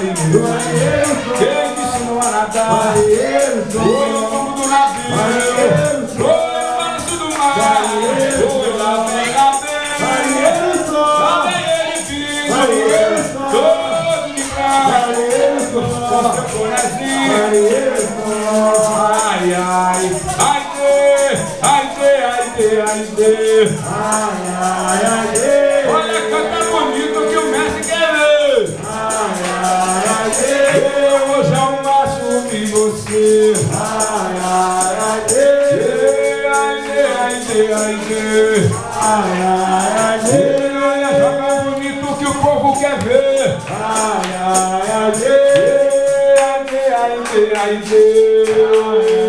marinheiro. Quem te ensinou a nadar? Foi no fundo do navio. Foi no balanço do mar. Foi lá pela beira. Lá vem ele vindo. Todo de cá. Com seu bonezinho. Ai, ai, ai, ai, ai, ai, ai, olha, canta bonito que o mestre quer ver. Eu hoje é um macho de você. Olha, joga bonito que o povo quer ver. Ai, ai, ai, ai, ai, ai, ai.